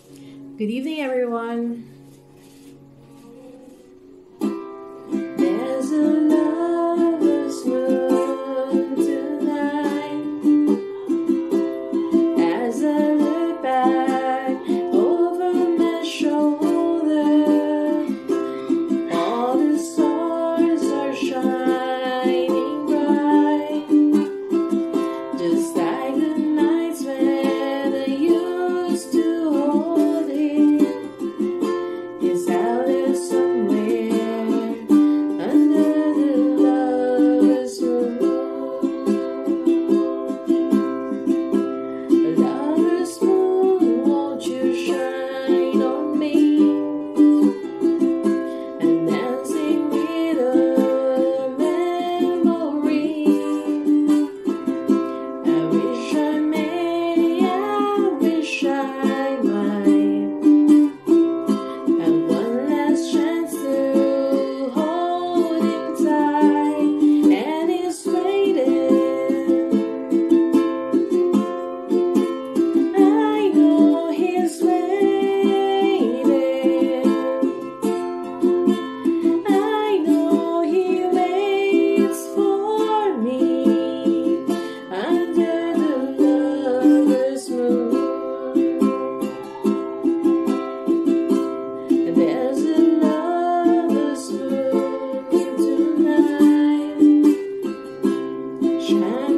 Good evening, everyone. There's a lover's moon tonight. As I look back over my shoulder, all the stars are shining bright, just like the nights when I used to hold it. It's out there somewhere under the lover's moon. Lover's moon, won't you shine on me and dancing with a memory? I wish I may, I wish I might have one last chance to hold him tight, and he's waiting. I know he's waiting. I know he waits for me under the lover's moon. There's a lover's moon tonight, shining